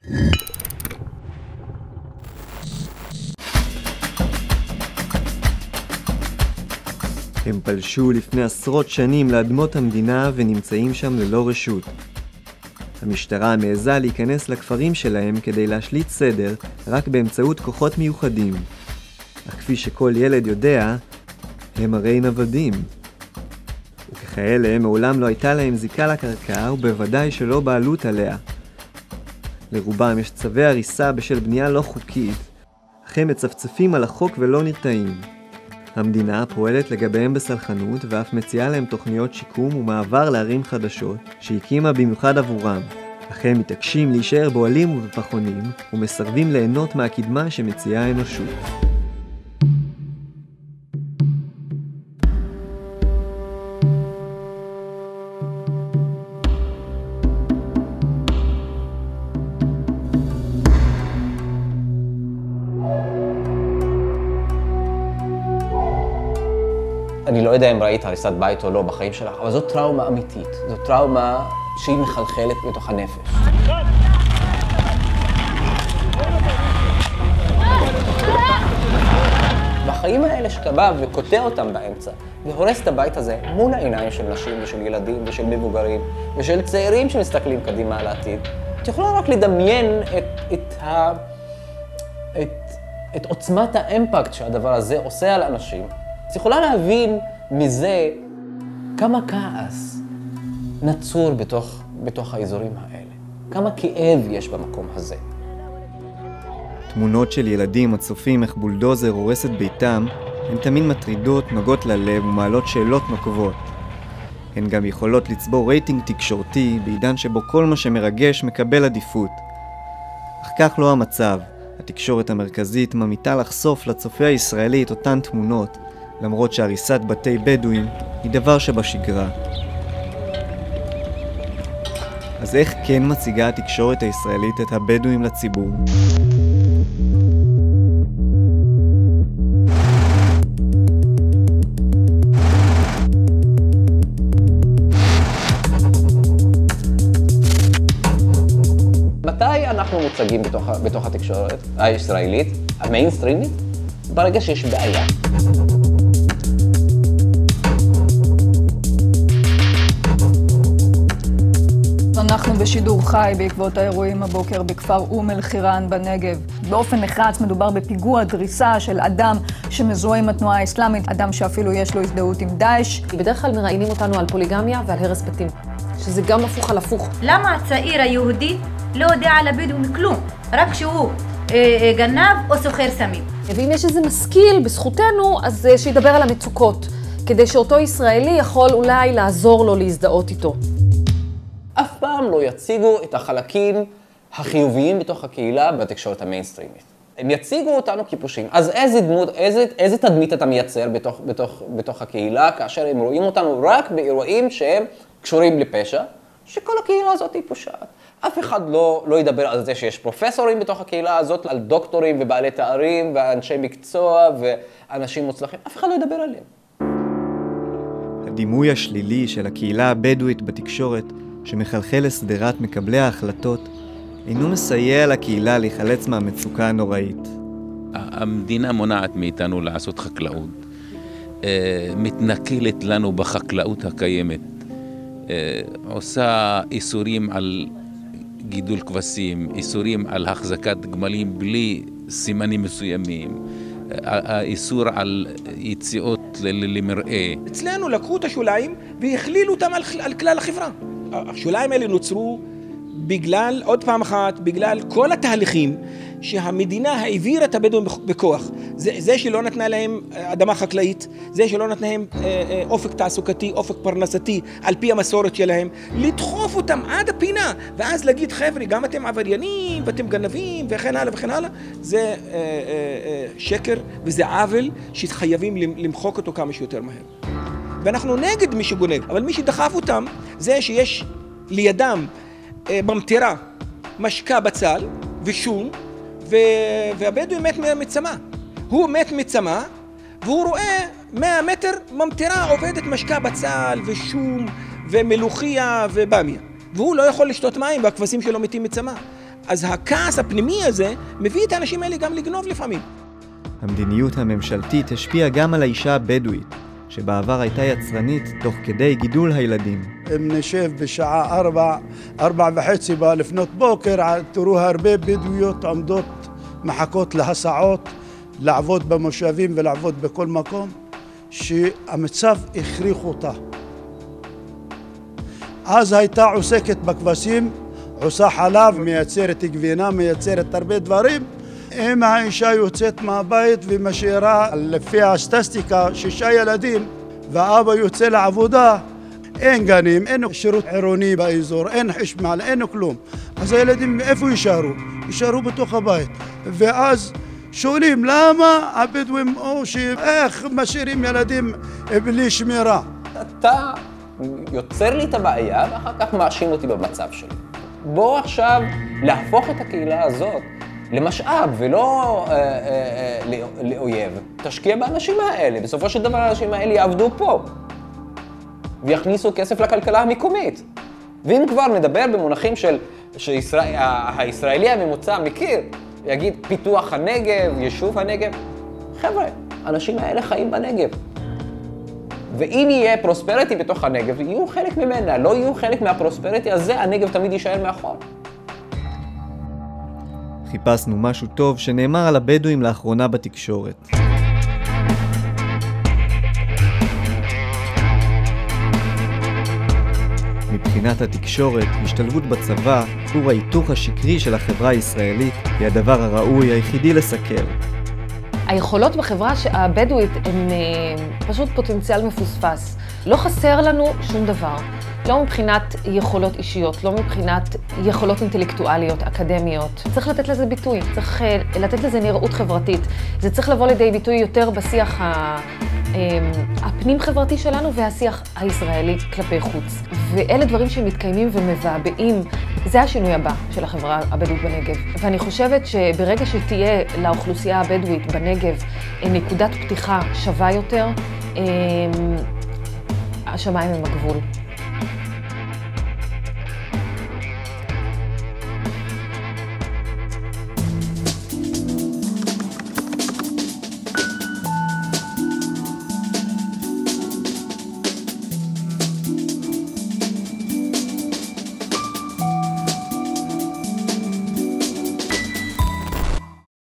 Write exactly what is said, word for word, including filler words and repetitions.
הם פלשו לפני עשרות שנים לאדמות המדינה ונמצאים שם ללא רשות. המשטרה מעזה להיכנס לכפרים שלהם כדי להשליט סדר רק באמצעות כוחות מיוחדים. אך כפי שכל ילד יודע, הם הרי נוודים. וככאלה מעולם לא הייתה להם זיקה לקרקע ובוודאי שלא בעלות עליה. לרובם יש צווי הריסה בשל בנייה לא חוקית, אך הם מצפצפים על החוק ולא נרתעים. המדינה פועלת לגביהם בסלחנות ואף מציעה להם תוכניות שיקום ומעבר לערים חדשות שהקימה במיוחד עבורם. אך הם מתעקשים להישאר בועלים ובפחונים ומסרבים ליהנות מהקדמה שמציעה האנושות. אני לא יודע אם ראית הריסת בית או לא בחיים שלך, אבל זו טראומה אמיתית. זו טראומה שהיא מחלחלת בתוך הנפש. בחיים האלה שאתה בא וקוטע אותם באמצע, והורס את הבית הזה מול העיניים של נשים ושל ילדים ושל מבוגרים ושל צעירים שמסתכלים קדימה על העתיד, את יכולה רק לדמיין את, את, ה, את, את עוצמת האימפקט שהדבר הזה עושה על אנשים. את יכולה להבין מזה כמה כעס נצור בתוך, בתוך האזורים האלה. כמה כאב יש במקום הזה. תמונות של ילדים הצופים איך בולדוזר הורס את ביתם, הן תמיד מטרידות, נוגעות ללב ומעלות שאלות נוקבות. הן גם יכולות לצבור רייטינג תקשורתי בעידן שבו כל מה שמרגש מקבל עדיפות. אך כך לא המצב. התקשורת המרכזית ממיתה לחשוף לצופה הישראלי את אותן תמונות, למרות שהריסת בתי בדואים היא דבר שבשגרה. אז איך כן מציגה התקשורת הישראלית את הבדואים לציבור? מתי אנחנו מוצגים בתוך, בתוך התקשורת הישראלית, המיינסטרימית? ברגע שיש בעיה. אנחנו בשידור חי בעקבות האירועים הבוקר בכפר אום אל-חיראן בנגב. באופן נחרץ מדובר בפיגוע דריסה של אדם שמזוהה עם התנועה האסלאמית, אדם שאפילו יש לו הזדהות עם דאעש. בדרך כלל מראיינים אותנו על פוליגמיה ועל הרס בתים, שזה גם הפוך על הפוך. למה הצעיר היהודי לא יודע על הבדואים כלום? רק שהוא אה, גנב או סוחר סמים. ואם יש איזה משכיל בזכותנו, אז שידבר על המצוקות, כדי שאותו ישראלי יכול אולי לעזור לו להזדהות איתו. אף פעם לא יציגו את החלקים החיוביים בתוך הקהילה בתקשורת המיינסטרימית. הם יציגו אותנו כפושעים. אז איזה דמות, איזה, איזה תדמית אתה מייצר בתוך, בתוך, בתוך הקהילה, כאשר הם רואים אותנו רק באירועים שהם קשורים לפשע, שכל הקהילה הזאת היא פושעת. אף אחד לא, לא ידבר על זה שיש פרופסורים בתוך הקהילה הזאת, על דוקטורים ובעלי תארים ואנשי מקצוע ואנשים מוצלחים. אף אחד לא ידבר עליהם. הדימוי השלילי של הקהילה הבדואית בתקשורת שמחלחל לסדרת מקבלי ההחלטות, אינו מסייע לקהילה להיחלץ מהמצוקה הנוראית. המדינה מונעת מאיתנו לעשות חקלאות, מתנכלת לנו בחקלאות הקיימת, עושה איסורים על גידול כבשים, איסורים על החזקת גמלים בלי סימנים מסוימים, האיסור על יציאות למראה. אצלנו לקחו את השוליים והכלילו אותם על, על כלל החברה. השוליים האלה נוצרו בגלל, עוד פעם אחת, בגלל כל התהליכים שהמדינה העבירה את הבדואים בכוח. זה, זה שלא נתנה להם אדמה חקלאית, זה שלא נתנה להם אופק תעסוקתי, אופק פרנסתי, על פי המסורת שלהם, לדחוף אותם עד הפינה, ואז להגיד, חבר'ה, גם אתם עבריינים, ואתם גנבים, וכן הלאה וכן הלאה, זה אה, אה, אה, שקר, וזה עוול שחייבים למחוק אותו כמה שיותר מהר. ואנחנו נגד מי שגונב, אבל מי שדחף אותם, זה שיש לידם אה, במטירה משקה בצל ושום, והבדואי מת מצמא. הוא מת מצמא, והוא רואה מאה מטר ממטירה עובדת משקה בצל ושום ומלוכיה ובמיה. והוא לא יכול לשתות מים והכבשים שלו מתים מצמא. אז הכעס הפנימי הזה מביא את האנשים האלה גם לגנוב לפעמים. המדיניות הממשלתית השפיעה גם על האישה הבדואית, שבעבר הייתה יצרנית תוך כדי גידול הילדים. אם נשב בשעה ארבע, ארבע וחצי לפנות בוקר, תראו הרבה בדואיות עומדות, מחכות להסעות, לעבוד במושבים ולעבוד בכל מקום, שהמצב הכריח אותה. אז הייתה עוסקת בכבשים, עושה חלב, מייצרת גבינה, מייצרת הרבה דברים. אם האישה יוצאת מהבית ומשאירה לפי הסטטיסטיקה שישה ילדים, והאבא יוצא לעבודה, אין גנים, אין שירות עירוני באזור, אין חשמל, אין כלום. אז הילדים איפה יישארו? יישארו בתוך הבית. ואז שואלים למה הבדואים או שאיך משאירים ילדים בלי שמירה? אתה יוצר לי את הבעיה ואחר כך מאשים אותי במצב שלי. בוא עכשיו להפוך את הקהילה הזאת למשאב ולא אה, אה, אה, לאויב. תשקיע באנשים האלה, בסופו של דבר האנשים האלה יעבדו פה ויכניסו כסף לכלכלה המקומית. ואם כבר נדבר במונחים של שישראל, הישראלי הממוצע מכיר, יגיד פיתוח הנגב, יישוב הנגב, חבר'ה, האנשים האלה חיים בנגב. ואם יהיה פרוספריטי בתוך הנגב, יהיו חלק ממנה, לא יהיו חלק מהפרוספריטי הזה, הנגב תמיד יישאר מאחור. חיפשנו משהו טוב שנאמר על הבדואים לאחרונה בתקשורת. מבחינת התקשורת, השתלבות בצבא, כור ההיתוך השקרי של החברה הישראלית, היא הדבר הראוי היחידי לסקר. היכולות בחברה הבדואית הן פשוט פוטנציאל מפוספס. לא חסר לנו שום דבר. לא מבחינת יכולות אישיות, לא מבחינת יכולות אינטלקטואליות, אקדמיות. צריך לתת לזה ביטוי, צריך לתת לזה נראות חברתית. זה צריך לבוא לידי ביטוי יותר בשיח הפנים-חברתי שלנו והשיח הישראלי כלפי חוץ. ואלה דברים שמתקיימים ומבעבעים, זה השינוי הבא של החברה הבדואית בנגב. ואני חושבת שברגע שתהיה לאוכלוסייה הבדואית בנגב נקודת פתיחה שווה יותר, השמיים הם הגבול.